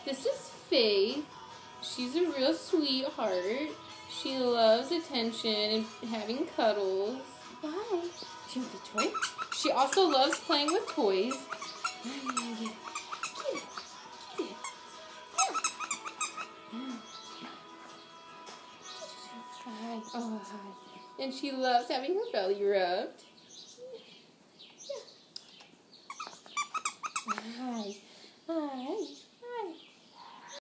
This is Faith. She's a real sweetheart. She loves attention and having cuddles. Bye. She wants a toy? She also loves playing with toys. Get it. Hi. Oh, hi. And she loves having her belly rubbed. Hi. Hi. Hi.